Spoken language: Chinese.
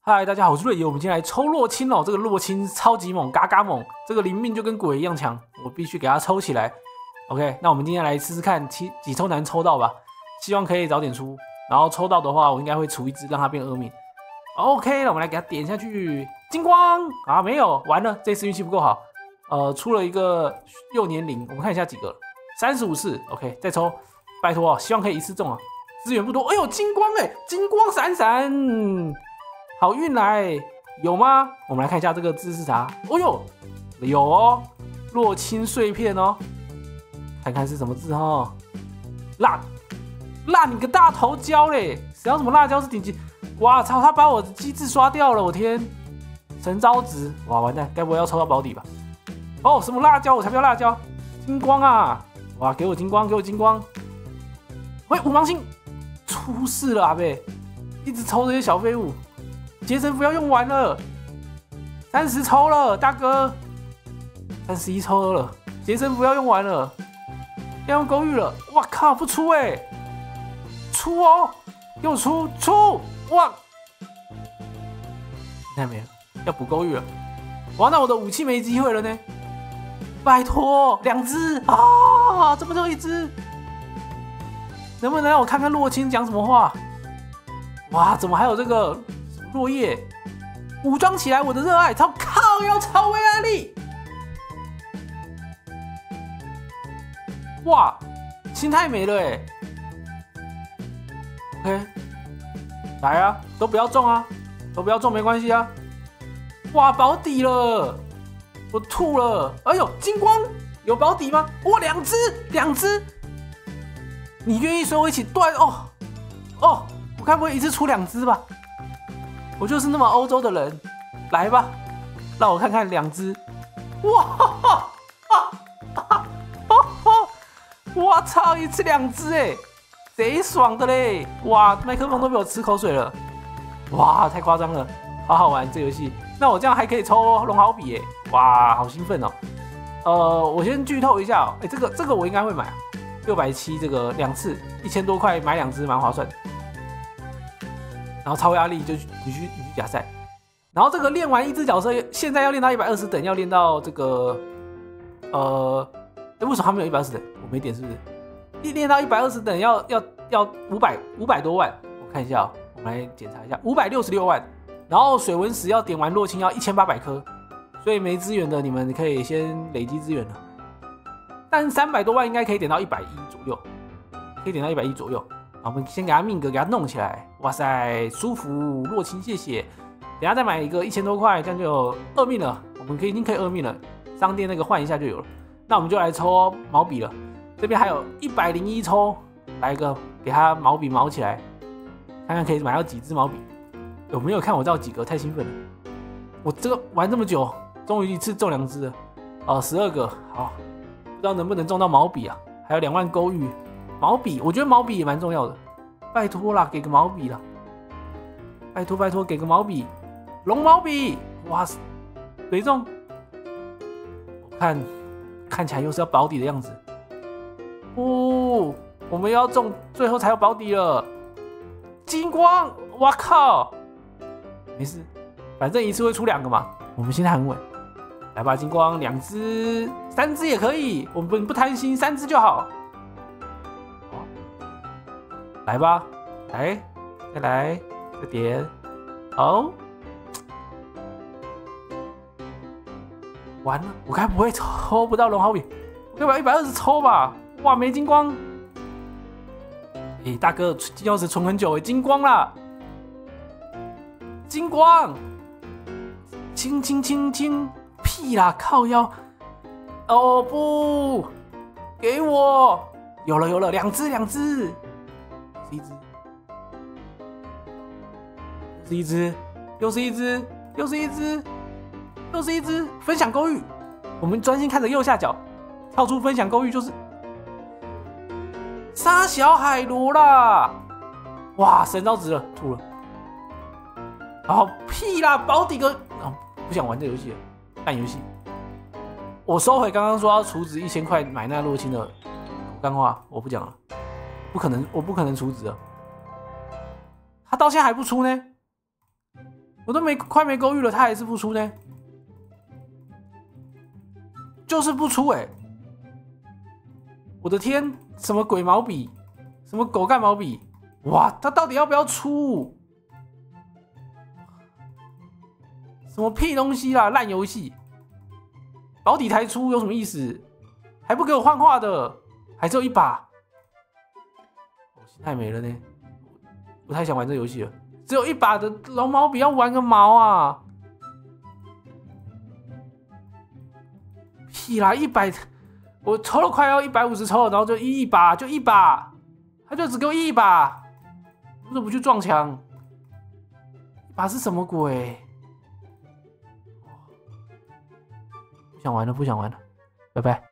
嗨，大家好，我是瑞爷。我们今天来抽洛青哦，这个洛青超级猛，嘎嘎猛，这个灵命就跟鬼一样强，我必须给它抽起来。OK， 那我们今天来试试看几抽能抽到吧，希望可以早点出。然后抽到的话，我应该会除一只，让它变恶命。OK， 那我们来给它点下去，金光啊，没有，完了，这次运气不够好。出了一个6年龄，我们看一下几个了，35次。OK， 再抽，拜托哦，希望可以一次中啊。资源不多，哎呦，金光哎，金光闪闪。好运来有吗？我们来看一下这个字是啥。哦呦，有哦，洛青碎片哦，看看是什么字哦。辣你个大头椒嘞！谁要什么辣椒是顶级？哇操，他把我的机制刷掉了，我天！神招值，哇完蛋，该不会要抽到保底吧？哦，什么辣椒？我才不要辣椒！金光啊！哇，给我金光，给我金光！喂，五芒星，出事了阿贝，一直抽这些小废物。结神符要用完了，30抽了，大哥，31抽了，结神符要用完了，要用勾玉了，哇靠，不出哎，出哦，给我出，哇，现在没了，要补勾玉了，哇，那我的武器没机会了呢，拜托，2只啊，怎么只有1只？能不能让我看看洛青讲什么话？哇，怎么还有这个？落叶，武装起来！我的热爱，超靠要超威压力！哇，心太美了哎！OK， 来啊，都不要中啊，都不要中没关系啊！哇，保底了，我吐了！哎呦，金光有保底吗？哇，2只，你愿意随我一起断哦？我该不会一次出2只吧？我就是那么欧洲的人，来吧，让我看看2只，哇，我操，一次2只哎，贼爽的嘞！哇，麦克风都被我吃口水了，哇，太夸张了，好好玩这游戏。那我这样还可以抽龙好比哎，哇，好兴奋哦。我先剧透一下哦，这个我应该会买，670这个2次，1000多块买2只蛮划算的。然后超压力就你去假赛，然后这个练完1只角色，现在要练到120等，要练到这个为什么还没有120等？我没点是不是？练到120等要500多万，我看一下哦，我们来检查一下，566万。然后水纹石要点完洛青要1800颗，所以没资源的你们可以先累积资源了。但300多万应该可以点到110左右，可以点到110左右。我们先给他命格，给他弄起来。哇塞，舒服！洛青，谢谢。等下再买一个1000多块，这样就有2命了。我们已经可以2命了，商店那个换一下就有了。那我们就来抽毛笔了。这边还有101抽，来一个给他毛笔毛起来，看看可以买到几支毛笔。有没有看我到几个？太兴奋了！我这个玩这么久，终于一次中2支了。12个，好，不知道能不能中到毛笔啊？还有2万勾玉。毛笔，我觉得毛笔也蛮重要的，拜托啦，给个毛笔啦，拜托，给个毛笔，龙毛笔，哇，谁中？我看起来又是要保底的样子，哦，我们要中，最后才有保底了，金光，哇靠，没事，反正一次会出2个嘛，我们现在很稳，来吧，金光2只，3只也可以，我们不贪心，3只就好。来吧，来，再来，再点，好，完了，我该不会抽不到龙好比，我该不要120抽吧？哇，没金光，大哥，金钥匙存很久金光啦，金光，亲，屁啦，靠腰，哦不，给我，有了，2只。又是一只，分享勾玉。我们专心看着右下角，跳出分享勾玉就是沙小海螺啦！哇，神招值了，吐了。好屁啦，保底个，不想玩这游戏了，烂游戏。我收回刚刚说要储值1000块买那洛青的干话，我不讲了。我不可能储值了，他到现在还不出呢。 我都快没勾玉了，他还是不出呢，就是不出哎、我的天，什么鬼毛笔，什么狗干毛笔，哇，他到底要不要出？什么屁东西啦，烂游戏！保底台出有什么意思？还不给我幻化的，还只有一把，心太没了呢，不太想玩这游戏了。只有一把的龙毛笔要玩个毛啊！屁啦，100，我抽了快要150抽了，然后就一把，就一把，他就只给我一把，为什么不去撞墙？一把是什么鬼？不想玩了，不想玩了，拜拜。